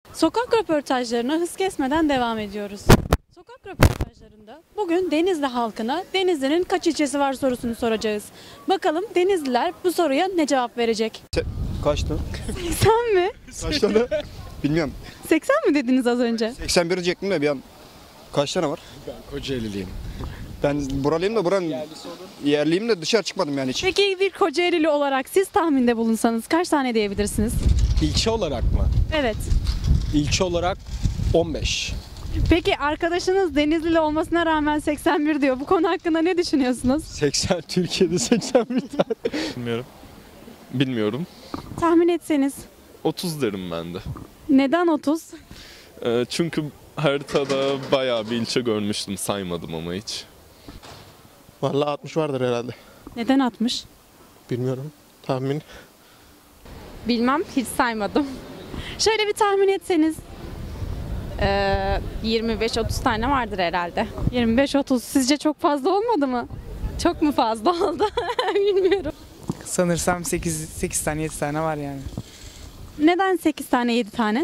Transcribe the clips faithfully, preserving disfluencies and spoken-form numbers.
Sokak röportajlarına hız kesmeden devam ediyoruz. Sokak röportajlarında bugün Denizli halkına Denizli'nin kaç ilçesi var sorusunu soracağız. Bakalım Denizliler bu soruya ne cevap verecek? Kaçtı? seksen mi? Kaç tane? Bilmiyorum. seksen mi dediniz az önce? seksen bir diyecektim de bir an. Kaç tane var? Ben Kocaeli'liyim. Ben buralıyım da buranın yerliyim de dışarı çıkmadım yani hiç. Peki bir Kocaelili olarak siz tahminde bulunsanız kaç tane diyebilirsiniz? İlçe olarak mı? Evet. İlçe olarak on beş. Peki arkadaşınız Denizlili olmasına rağmen seksen bir diyor. Bu konu hakkında ne düşünüyorsunuz? seksen, Türkiye'de seksen bir tane. Bilmiyorum. Bilmiyorum. Tahmin etseniz. otuz derim ben de. Neden otuz? Ee, çünkü haritada bayağı bir ilçe görmüştüm, saymadım ama hiç. Vallahi altmış vardır herhalde. Neden altmış? Bilmiyorum. Tahmin. Bilmem, hiç saymadım. Şöyle bir tahmin etseniz. Ee, yirmi beş otuz tane vardır herhalde. yirmi beş otuz sizce çok fazla olmadı mı? Çok mu fazla oldu? Bilmiyorum. Sanırsam sekiz, sekiz tane yedi tane var yani. Neden sekiz tane yedi tane?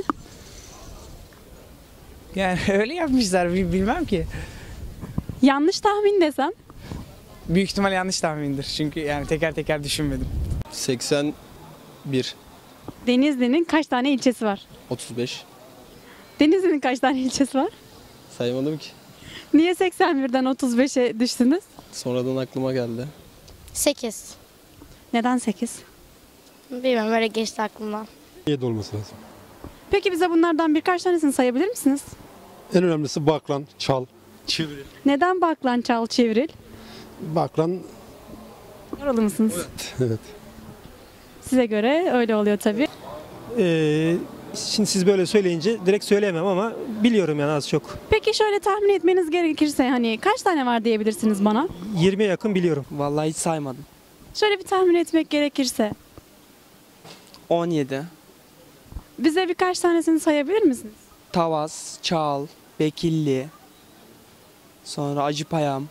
Yani öyle yapmışlar bil- bilmem ki. Yanlış tahmin desem. Büyük ihtimal yanlış tahmindir. Çünkü yani teker teker düşünmedim. seksen bir, Denizli'nin kaç tane ilçesi var? otuz beş. Denizli'nin kaç tane ilçesi var? Saymadım ki. Niye seksen birden otuz beşe düştünüz? Sonradan aklıma geldi. sekiz. Neden sekiz? Bilmem öyle geçti aklımdan. yedi olması lazım. Peki bize bunlardan birkaç tanesini sayabilir misiniz? En önemlisi baklan, çal, çivril. Neden baklan, çal, çevril? Baklan, Oralı mısınız? evet. Size göre öyle oluyor tabii. Ee, şimdi siz böyle söyleyince direkt söyleyemem ama biliyorum yani az çok. Peki şöyle tahmin etmeniz gerekirse hani kaç tane var diyebilirsiniz bana? yirmiye yakın biliyorum. Vallahi hiç saymadım. Şöyle bir tahmin etmek gerekirse on yedi. bize birkaç tanesini sayabilir misiniz? Tavas, Çal, Bekilli. Sonra Acıpayam.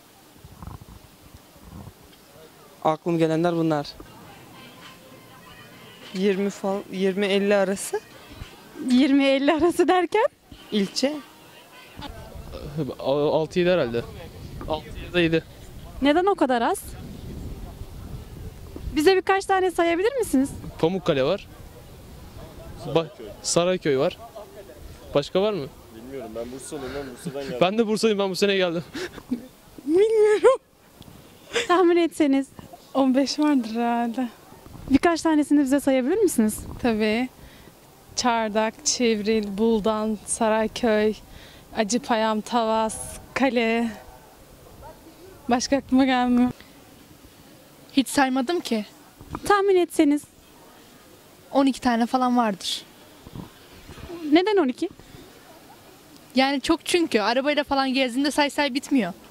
Aklım gelenler bunlar. yirmi falan yirmi elli arası yirmi elli arası derken? ilçe. altı yedi herhalde. altı ya da yedi. Neden o kadar az? Bize birkaç tane sayabilir misiniz? Pamukkale var. Ba- Sarayköy var. Başka var mı? Bilmiyorum, ben Bursalıyım, ben Bursa'dan geldim. Ben de Bursalıyım, ben bu sene geldim. Tahmin etseniz on beş vardır herhalde. birkaç tanesini bize sayabilir misiniz? Tabii. Çardak, Çivril, Buldan, Sarayköy, Acıpayam, Tavas, Kale. Başka aklıma gelmiyor. Hiç saymadım ki. Tahmin etseniz on iki tane falan vardır. neden on iki? Yani çok çünkü arabayla falan gezdiğinde say say bitmiyor.